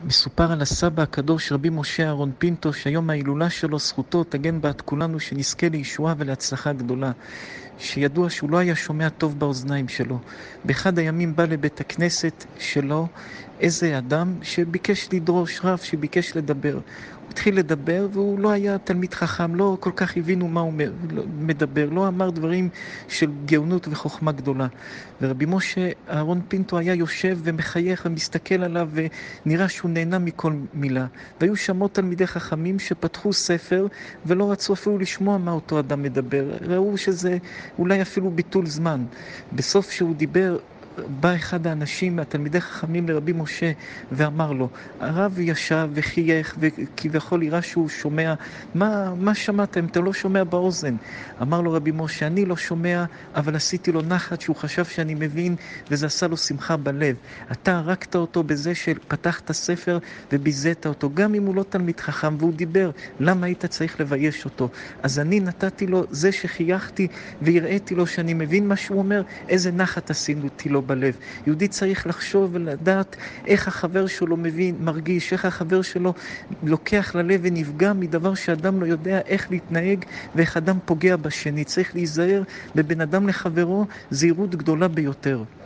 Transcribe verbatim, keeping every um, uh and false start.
מסופר על הסבא הקדוש רבי משה אהרון פינטו, שהיום ההילולה שלו זכותו תגן בעד כולנו, שנזכה לישועה ולהצלחה גדולה. שידוע שהוא לא היה שומע טוב באוזניים שלו. באחד הימים בא לבית הכנסת שלו איזה אדם שביקש לדרוש, רב שביקש לדבר. הוא התחיל לדבר והוא לא היה תלמיד חכם, לא כל כך הבינו מה הוא מדבר, לא אמר דברים של גאונות וחוכמה גדולה. ורבי משה אהרון פינטו היה יושב ומחייך ומסתכל עליו ונראה שהוא נהנה מכל מילה. והיו שם עוד תלמידי חכמים שפתחו ספר ולא רצו אפילו לשמוע מה אותו אדם מדבר. ראו שזה אולי אפילו ביטול זמן. בסוף שהוא דיבר, בא אחד האנשים, התלמידי חכמים לרבי משה, ואמר לו, הרב ישב וחייך וכביכול יראה שהוא שומע, מה, מה שמעת אם אתה לא שומע באוזן? אמר לו רבי משה, אני לא שומע, אבל עשיתי לו נחת שהוא חשב שאני מבין, וזה עשה לו שמחה בלב. אתה הרגת אותו בזה שפתחת ספר וביזית אותו, גם אם הוא לא תלמיד חכם, והוא דיבר, למה היית צריך לבייש אותו? אז אני נתתי לו, זה שחייכתי והראיתי לו שאני מבין מה שהוא אומר, איזה נחת עשיתי לו בלב. יהודי צריך לחשוב ולדעת איך החבר שלו מבין, מרגיש, איך החבר שלו לוקח ללב ונפגע מדבר שאדם לא יודע איך להתנהג ואיך אדם פוגע בשני. צריך להיזהר בבן אדם לחברו זהירות גדולה ביותר.